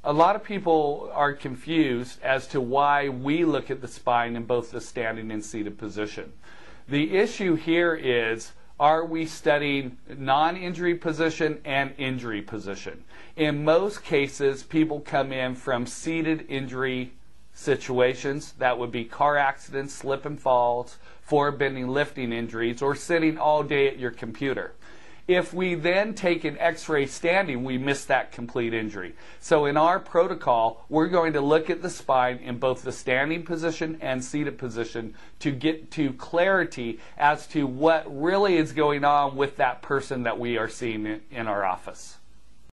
a lot of people are confused as to why we look at the spine in both the standing and seated position. The issue here is, are we studying non-injury position and injury position? In most cases, people come in from seated injury situations. That would be car accidents, slip and falls, forward bending lifting injuries, or sitting all day at your computer. If we then take an x-ray standing, we miss that complete injury. So in our protocol, we're going to look at the spine in both the standing position and seated position to get to clarity as to what really is going on with that person that we are seeing in our office.